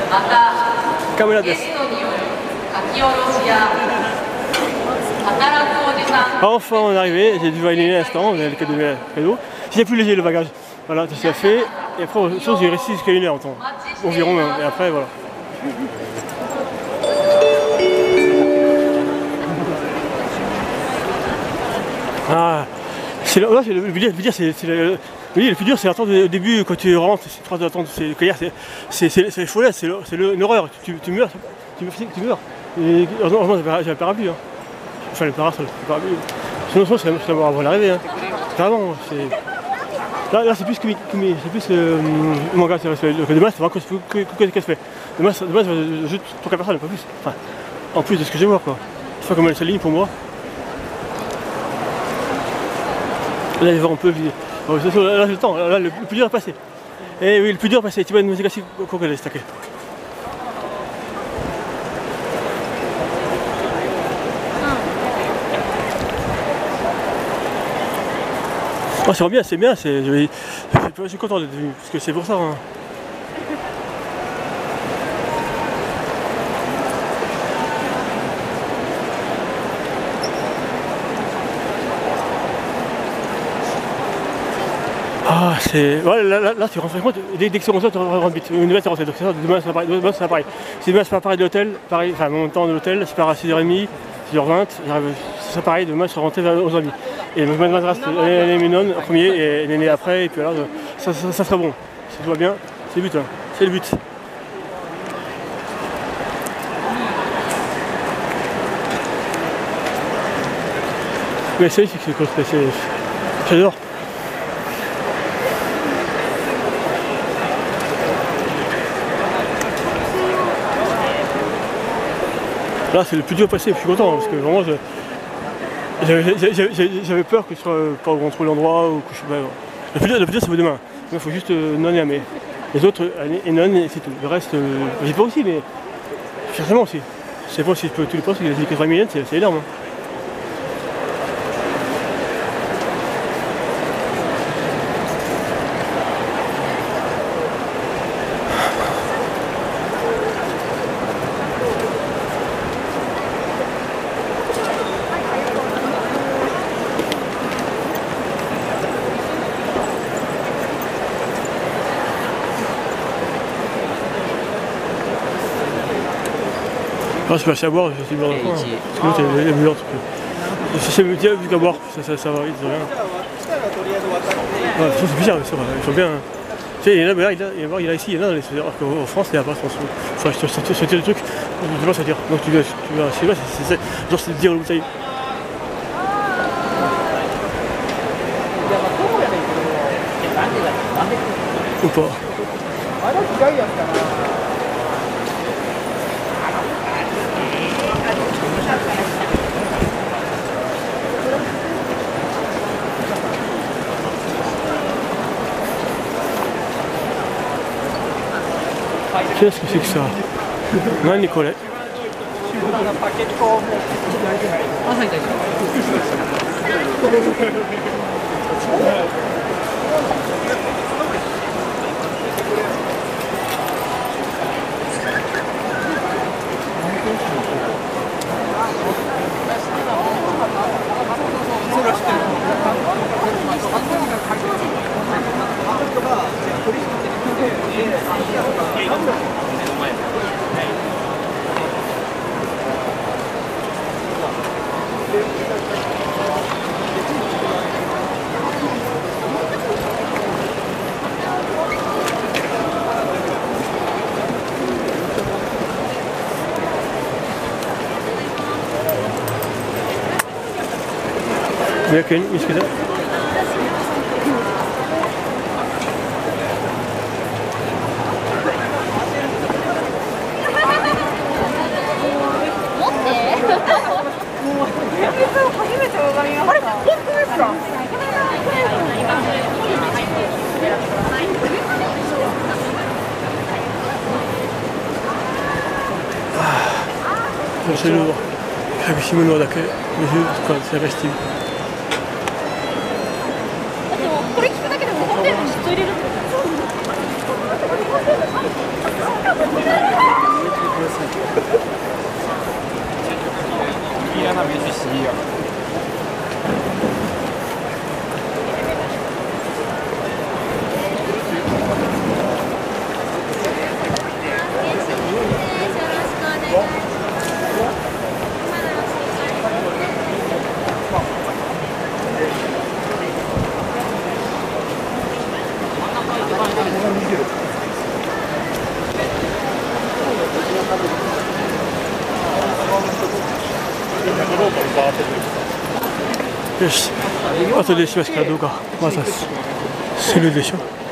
カメラです。Enfin on est arrivé, j'ai dû valider l'instant, on a le cadeau. C'était plus léger le bagage. Voilà, ça s'est fait. Et après, chose, j'ai resté jusqu'à 1 heure en temps. Environ, et après, voilà. Ah, c'est là, le plus dur, le plus dur, c'est l'attente au début quand tu rentres, c'est 3 heures d'attente, c'est folie, c'est une horreur, tu meurs, tu meurs. Et heureusement, j'ai le parapluie, hein. Enfin le parasol, le parapluie. Sinon, c'est avant l'arrivée, hein. Vraiment, c'est... Là c'est plus que c'est plus mon gars, demain c'est vraiment que fait. Demain ça va juste 3 personnes, pas plus. Enfin, en plus de ce que j'ai voir quoi. C'est pas comme elle s'aligne pour moi. Là il va un peu là j'ai le temps, là le plus dur à passer. Et oui le plus dur à passer, tu vas nous casser quoi qu'elle est stacké. Oh, c'est bien, je suis content d'être venu, parce que c'est pour ça. Hein. Ah, c'est... Ouais, là tu rentres compte, dès que tu rentres, tu rentres vite. Demain, tu rentres, donc demain, c'est pareil. Si demain, c'est pas pareil de l'hôtel, pareil, enfin, mon temps de l'hôtel, c'est pas à 6h30, 6h20, c'est pareil, demain, je suis rentré vers 11h30. Et ma madras, elle est mignonne en premier, et l'aîné après, et puis alors, ça sera bon. Si tout va bien, c'est le but, hein. C'est le but. Mais c'est ici que c'est j'adore. Là c'est le plus dur à passer, je suis content, hein, parce que vraiment j'avais peur que je sois pas au contrôle l'endroit ou que je... Bah, le plus dur c'est demain. Il faut juste non et amé. Les autres, et non et c'est tout. Le reste, j'ai pas aussi, mais certainement aussi. Je sais pas si je peux tous les postes, il a dit 80 000 yens, c'est énorme. Hein. Ah, je vais savoir, je suis bien dans le coin. Parce que l'autre elle est brûlante. Si c'est vu qu'à boire, ça va vite, c'est rien. Ouais, c'est bizarre, c'est vrai, ils sont bien. Tu sais, il y en a ici, il y en a alors qu'en France, il n'y a pas, je pense. Enfin, je te sortir le truc, je vais pas sortir. Donc tu vas, c'est genre c'est de dire le bouteille. Ou pas. Qu'est-ce que c'est que ça? Non, Nicolas. Welke is gedaan? C'est lourd. Avec Simon Wadake, les yeux, c'est resté. Thank you. よし、後でしばしからどうかまたするでしょう。